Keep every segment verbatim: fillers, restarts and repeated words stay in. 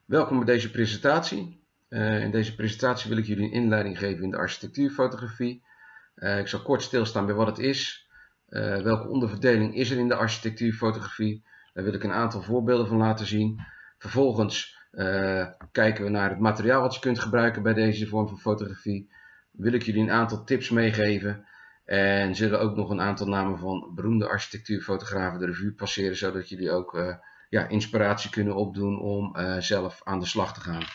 Welkom bij deze presentatie. Uh, in deze presentatie wil ik jullie een inleiding geven in de architectuurfotografie. Uh, ik zal kort stilstaan bij wat het is. Uh, welke onderverdeling is er in de architectuurfotografie? Daar wil ik een aantal voorbeelden van laten zien. Vervolgens uh, kijken we naar het materiaal wat je kunt gebruiken bij deze vorm van fotografie. Wil ik jullie een aantal tips meegeven. En zullen ook nog een aantal namen van beroemde architectuurfotografen de revue passeren, zodat jullie ook uh, ja, inspiratie kunnen opdoen om uh, zelf aan de slag te gaan.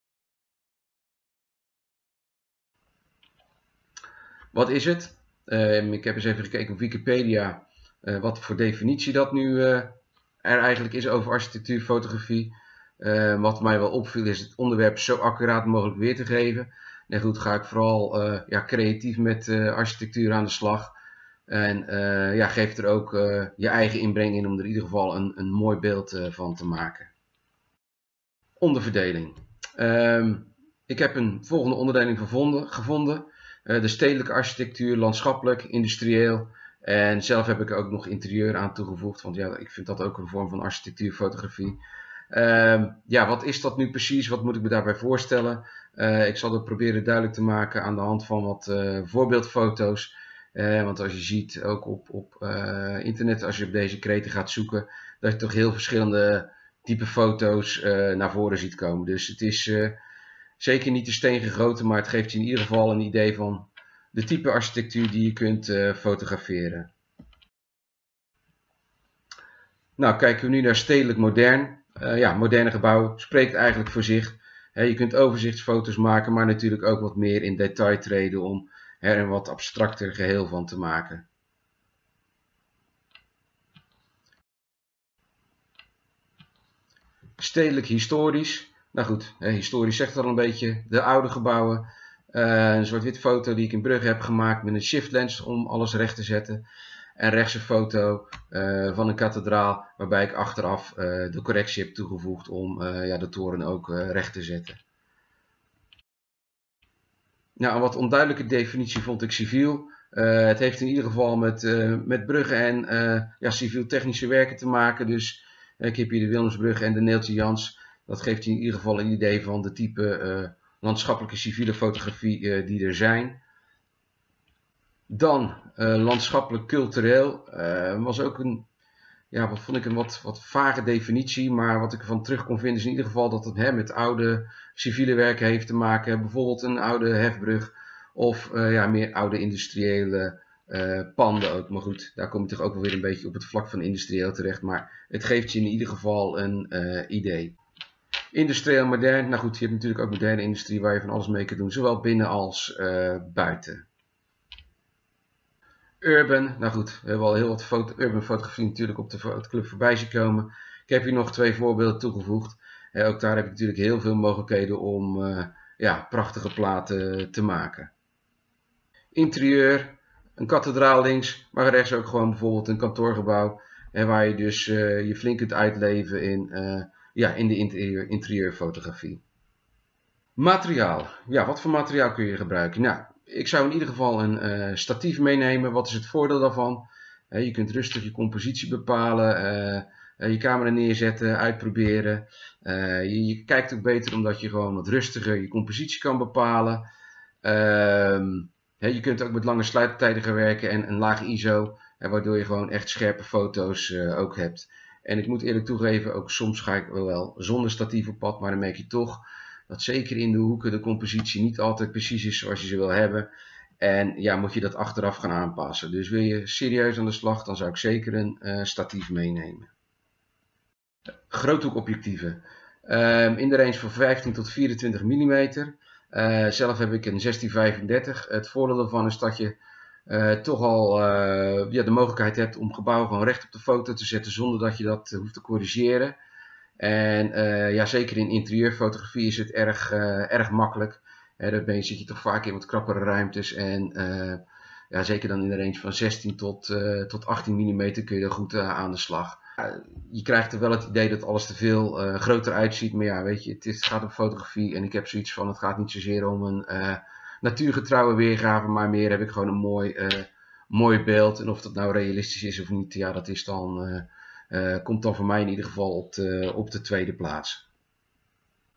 Wat is het? Uh, ik heb eens even gekeken op Wikipedia uh, wat voor definitie dat nu uh, er eigenlijk is over architectuurfotografie. Uh, wat mij wel opviel is het onderwerp zo accuraat mogelijk weer te geven. En goed, ga ik vooral uh, ja, creatief met uh, architectuur aan de slag. En uh, ja, geef er ook uh, je eigen inbreng in om er in ieder geval een, een mooi beeld uh, van te maken. Onderverdeling. Um, ik heb een volgende onderdeling gevonden. gevonden. Uh, de stedelijke architectuur, landschappelijk, industrieel. En zelf heb ik er ook nog interieur aan toegevoegd. Want ja, ik vind dat ook een vorm van architectuurfotografie. Uh, ja, wat is dat nu precies? Wat moet ik me daarbij voorstellen? Uh, ik zal het proberen duidelijk te maken aan de hand van wat uh, voorbeeldfoto's. Uh, want als je ziet, ook op, op uh, internet, als je op deze kreten gaat zoeken, dat je toch heel verschillende type foto's uh, naar voren ziet komen. Dus het is uh, zeker niet de steen gegoten, maar het geeft je in ieder geval een idee van de type architectuur die je kunt uh, fotograferen. Nou, kijken we nu naar stedelijk modern. Uh, ja, moderne gebouw spreekt eigenlijk voor zich. He, je kunt overzichtsfoto's maken, maar natuurlijk ook wat meer in detail treden om er een wat abstracter geheel van te maken. Stedelijk historisch. Nou goed, he, historisch zegt het al een beetje. De oude gebouwen. Uh, een zwart-wit foto die ik in Brugge heb gemaakt met een shift lens om alles recht te zetten. En rechts een foto uh, van een kathedraal waarbij ik achteraf uh, de correctie heb toegevoegd om uh, ja, de toren ook uh, recht te zetten. Nou, een wat onduidelijke definitie vond ik civiel. Uh, het heeft in ieder geval met, uh, met bruggen en uh, ja, civiel-technische werken te maken. Dus uh, ik heb hier de Willemsbrug en de Neeltje Jans. Dat geeft je in ieder geval een idee van de type uh, landschappelijke civiele fotografie uh, die er zijn. Dan uh, landschappelijk cultureel. Uh, was ook een, ja, wat vond ik een wat, wat vage definitie. Maar wat ik ervan terug kon vinden is in ieder geval dat het hè, met oude civiele werken heeft te maken. Bijvoorbeeld een oude hefbrug. Of uh, ja, meer oude industriële uh, panden ook. Maar goed, daar kom je toch ook wel weer een beetje op het vlak van industrieel terecht. Maar het geeft je in ieder geval een uh, idee. Industrieel modern. Nou goed, je hebt natuurlijk ook moderne industrie waar je van alles mee kunt doen. Zowel binnen als uh, buiten. Urban, nou goed, we hebben al heel wat foto, urban fotografie natuurlijk op de fotoclub voorbij zien komen. Ik heb hier nog twee voorbeelden toegevoegd. Eh, ook daar heb ik natuurlijk heel veel mogelijkheden om uh, ja, prachtige platen te maken. Interieur, een kathedraal links, maar rechts ook gewoon bijvoorbeeld een kantoorgebouw. Eh, waar je dus uh, je flink kunt uitleven in, uh, ja, in de interieur, interieurfotografie. Materiaal, ja, wat voor materiaal kun je gebruiken? Nou, ik zou in ieder geval een uh, statief meenemen. Wat is het voordeel daarvan? Uh, je kunt rustig je compositie bepalen, uh, uh, je camera neerzetten, uitproberen. Uh, je, je kijkt ook beter omdat je gewoon wat rustiger je compositie kan bepalen. Uh, uh, je kunt ook met lange sluittijden gaan werken en een laag I S O, uh, waardoor je gewoon echt scherpe foto's uh, ook hebt. En ik moet eerlijk toegeven, ook soms ga ik wel zonder statief op pad, maar dan merk je toch dat zeker in de hoeken de compositie niet altijd precies is zoals je ze wil hebben. En ja, moet je dat achteraf gaan aanpassen. Dus wil je serieus aan de slag, dan zou ik zeker een uh, statief meenemen. Groothoekobjectieven. Uh, in de range van vijftien tot vierentwintig millimeter. Uh, zelf heb ik een zestien vijfendertig. Het voordeel ervan is dat je uh, toch al uh, ja, de mogelijkheid hebt om gebouwen gewoon recht op de foto te zetten zonder dat je dat uh, hoeft te corrigeren. En uh, ja, zeker in interieurfotografie is het erg, uh, erg makkelijk. Uh, daarbij zit je toch vaak in wat krappere ruimtes. En uh, ja, zeker dan in de range van zestien tot, uh, tot achttien millimeter kun je er goed uh, aan de slag. Uh, je krijgt er wel het idee dat alles te veel uh, groter uitziet. Maar ja, weet je, het, is, het gaat om fotografie. En ik heb zoiets van, het gaat niet zozeer om een uh, natuurgetrouwe weergave. Maar meer heb ik gewoon een mooi, uh, mooi beeld. En of dat nou realistisch is of niet, ja, dat is dan... Uh, Uh, komt dan voor mij in ieder geval op de, op de tweede plaats.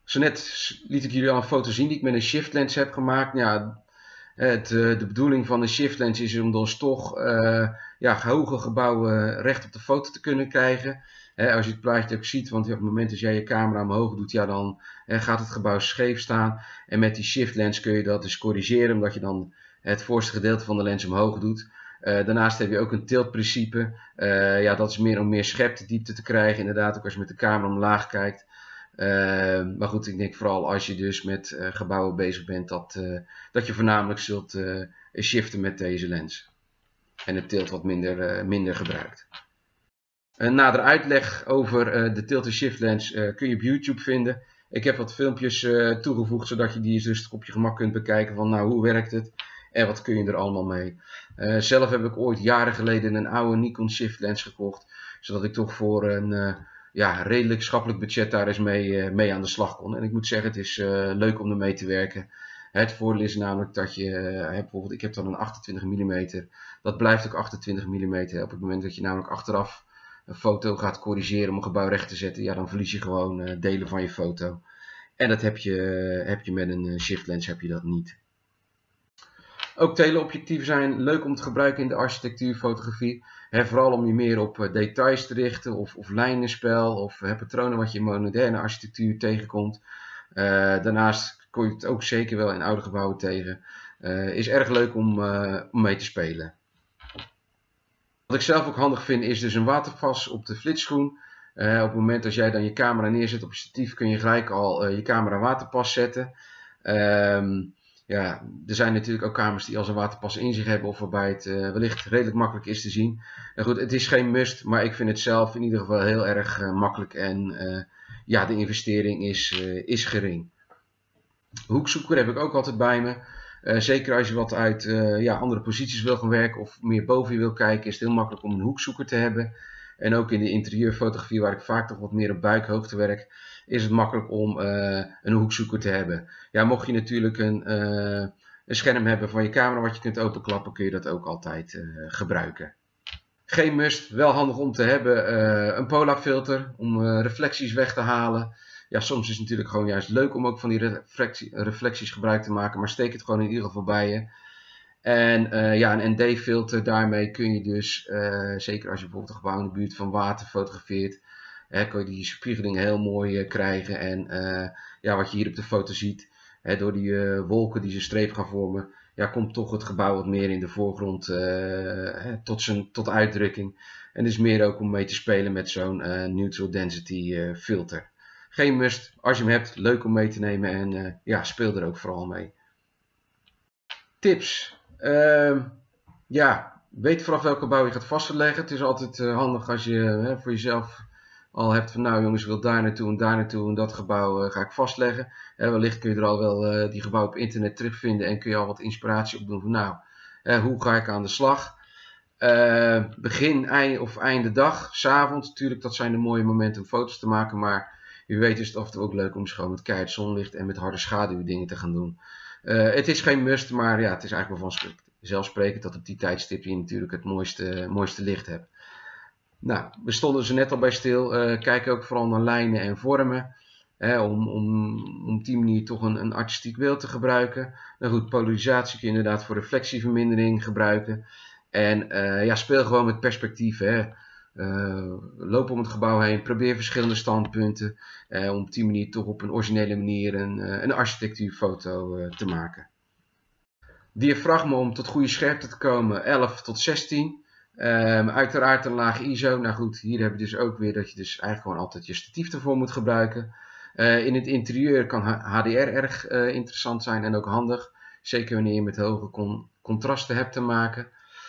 Zo net liet ik jullie al een foto zien die ik met een shift lens heb gemaakt. Ja, het, de bedoeling van een shift lens is om dus toch uh, ja, hoge gebouwen recht op de foto te kunnen krijgen. He, als je het plaatje ook ziet, want op het moment dat jij je camera omhoog doet, ja, dan he, gaat het gebouw scheef staan. En met die shift lens kun je dat dus corrigeren, omdat je dan het voorste gedeelte van de lens omhoog doet. Uh, daarnaast heb je ook een tiltprincipe. Uh, ja, dat is meer om meer schepdiepte te krijgen. Inderdaad, ook als je met de camera omlaag kijkt. Uh, maar goed, ik denk vooral als je dus met uh, gebouwen bezig bent, dat, uh, dat je voornamelijk zult uh, shiften met deze lens. En het tilt wat minder, uh, minder gebruikt. Een nader uitleg over uh, de tilt en shift lens uh, kun je op YouTube vinden. Ik heb wat filmpjes uh, toegevoegd, zodat je die dus op je gemak kunt bekijken van nou, hoe werkt het en wat kun je er allemaal mee. Uh, zelf heb ik ooit jaren geleden een oude Nikon shift lens gekocht, zodat ik toch voor een uh, ja, redelijk schappelijk budget daar eens mee, uh, mee aan de slag kon. En ik moet zeggen, het is uh, leuk om ermee te werken. Het voordeel is namelijk dat je, uh, hebt bijvoorbeeld, ik heb dan een achtentwintig millimeter, dat blijft ook achtentwintig millimeter. Op het moment dat je namelijk achteraf een foto gaat corrigeren om een gebouw recht te zetten, ja, dan verlies je gewoon uh, delen van je foto. En dat heb je, uh, heb je met een uh, shift lens heb je dat niet. Ook teleobjectieven zijn leuk om te gebruiken in de architectuurfotografie. He, vooral om je meer op uh, details te richten of, of lijnenspel of uh, patronen wat je in moderne architectuur tegenkomt. Uh, daarnaast kom je het ook zeker wel in oude gebouwen tegen. Uh, is erg leuk om, uh, om mee te spelen. Wat ik zelf ook handig vind is dus een waterpas op de flitsschoen. Uh, op het moment dat jij dan je camera neerzet op je statief kun je gelijk al uh, je camera waterpas zetten. Um, ja, er zijn natuurlijk ook camera's die als een waterpas in zich hebben of waarbij het uh, wellicht redelijk makkelijk is te zien. En goed, het is geen must, maar ik vind het zelf in ieder geval heel erg uh, makkelijk en uh, ja, de investering is, uh, is gering. Hoekzoeker heb ik ook altijd bij me. Uh, zeker als je wat uit uh, ja, andere posities wil gaan werken of meer boven je wil kijken, is het heel makkelijk om een hoekzoeker te hebben. En ook in de interieurfotografie, waar ik vaak toch wat meer op buikhoogte werk, is het makkelijk om uh, een hoekzoeker te hebben. Ja, mocht je natuurlijk een, uh, een scherm hebben van je camera wat je kunt openklappen, kun je dat ook altijd uh, gebruiken. Geen must, wel handig om te hebben, uh, een polarfilter om uh, reflecties weg te halen. Ja, soms is het natuurlijk gewoon juist leuk om ook van die reflectie, reflecties gebruik te maken, maar steek het gewoon in ieder geval bij je. En uh, ja, een N D-filter, daarmee kun je dus, uh, zeker als je bijvoorbeeld een gebouw in de buurt van water fotografeert, hè, kun je die spiegeling heel mooi uh, krijgen. En uh, ja, wat je hier op de foto ziet, hè, door die uh, wolken die ze streep gaan vormen, ja, komt toch het gebouw wat meer in de voorgrond uh, hè, tot, zijn, tot uitdrukking. En dus meer ook om mee te spelen met zo'n uh, neutral density uh, filter. Geen must, als je hem hebt, leuk om mee te nemen en uh, ja, speel er ook vooral mee. Tips. Uh, ja, weet vanaf welke bouw je gaat vastleggen. Het is altijd uh, handig als je uh, voor jezelf al hebt van nou jongens, ik wil daar naartoe en daar naartoe en dat gebouw uh, ga ik vastleggen. Uh, wellicht kun je er al wel uh, die gebouw op internet terugvinden en kun je al wat inspiratie opdoen van nou, uh, hoe ga ik aan de slag. Uh, begin, eind of einde dag, 's avonds natuurlijk, dat zijn de mooie momenten om foto's te maken, maar je weet is het af en toe ook leuk om gewoon met keihard zonlicht en met harde schaduw dingen te gaan doen. Uh, het is geen must, maar ja, het is eigenlijk wel vanzelfsprekend dat op die tijdstip je natuurlijk het mooiste, mooiste licht hebt. Nou, we stonden ze net al bij stil. Uh, kijk ook vooral naar lijnen en vormen. Hè, om, om, om op die manier toch een, een artistiek beeld te gebruiken. Nou goed, polarisatie kun je inderdaad voor reflectievermindering gebruiken. En uh, ja, speel gewoon met perspectief. Hè. Uh, loop om het gebouw heen, probeer verschillende standpunten. Uh, om op die manier toch op een originele manier een, uh, een architectuurfoto uh, te maken. Diafragma om tot goede scherpte te komen, elf tot zestien. Um, uiteraard een laag I S O. Nou goed, hier heb je dus ook weer dat je dus eigenlijk gewoon altijd je statief ervoor moet gebruiken. Uh, in het interieur kan H D R erg uh, interessant zijn en ook handig. Zeker wanneer je met hoge con contrasten hebt te maken.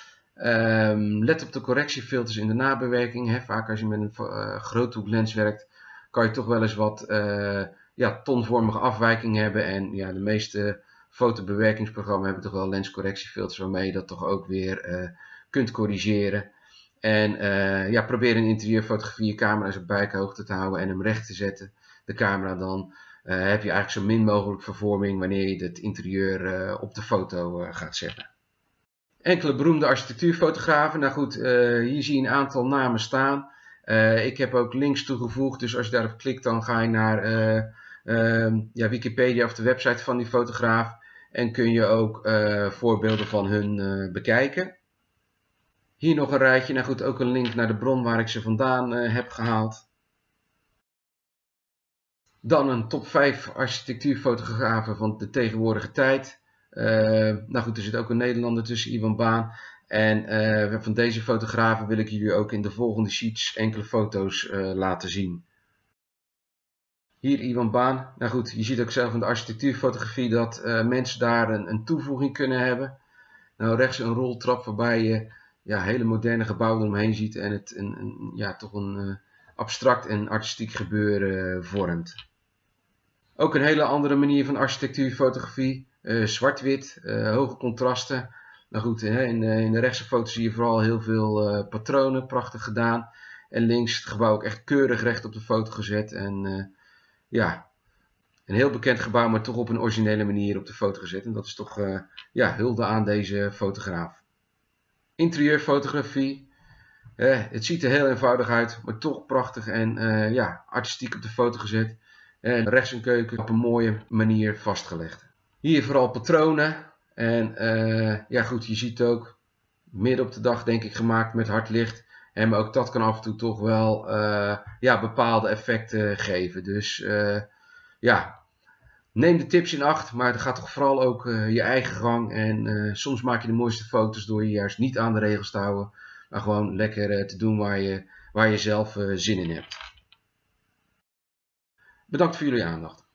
Um, let op de correctiefilters in de nabewerking. Hè. Vaak als je met een uh, groothoeklens werkt, kan je toch wel eens wat uh, ja, tonvormige afwijking hebben. En ja, de meeste fotobewerkingsprogramma's hebben toch wel lenscorrectiefilters waarmee je dat toch ook weer uh, kunt corrigeren. En uh, ja, probeer in interieurfotografie je camera eens op buikhoogte te houden en hem recht te zetten. De camera dan uh, heb je eigenlijk zo min mogelijk vervorming wanneer je het interieur uh, op de foto uh, gaat zetten. Enkele beroemde architectuurfotografen. Nou goed, uh, hier zie je een aantal namen staan. Uh, ik heb ook links toegevoegd, dus als je daarop klikt dan ga je naar uh, uh, ja, Wikipedia of de website van die fotograaf. En kun je ook uh, voorbeelden van hun uh, bekijken. Hier nog een rijtje. Nou goed, ook een link naar de bron waar ik ze vandaan uh, heb gehaald. Dan een top vijf architectuurfotografen van de tegenwoordige tijd. Uh, nou goed, er zit ook een Nederlander tussen, Iwan Baan. En uh, van deze fotografen wil ik jullie ook in de volgende sheets enkele foto's uh, laten zien. Hier Iwan Baan. Nou goed, je ziet ook zelf in de architectuurfotografie dat uh, mensen daar een, een toevoeging kunnen hebben. Nou, rechts een roltrap waarbij je ja, hele moderne gebouwen eromheen ziet en het een, een, ja, toch een uh, abstract en artistiek gebeuren uh, vormt. Ook een hele andere manier van architectuurfotografie. Uh, zwart-wit, uh, hoge contrasten. Nou goed, hè, in, de, in de rechtse foto zie je vooral heel veel uh, patronen, prachtig gedaan. En links het gebouw ook echt keurig recht op de foto gezet. En uh, ja, een heel bekend gebouw, maar toch op een originele manier op de foto gezet. En dat is toch uh, ja, hulde aan deze fotograaf. Interieurfotografie. Uh, het ziet er heel eenvoudig uit, maar toch prachtig en uh, ja, artistiek op de foto gezet. En rechts een keuken op een mooie manier vastgelegd. Hier vooral patronen. En uh, ja goed, je ziet ook midden op de dag denk ik gemaakt met hard licht. En maar ook dat kan af en toe toch wel uh, ja, bepaalde effecten geven. Dus uh, ja, neem de tips in acht. Maar het gaat toch vooral ook uh, je eigen gang. En uh, soms maak je de mooiste foto's door je juist niet aan de regels te houden. Maar gewoon lekker uh, te doen waar je, waar je zelf uh, zin in hebt. Bedankt voor jullie aandacht.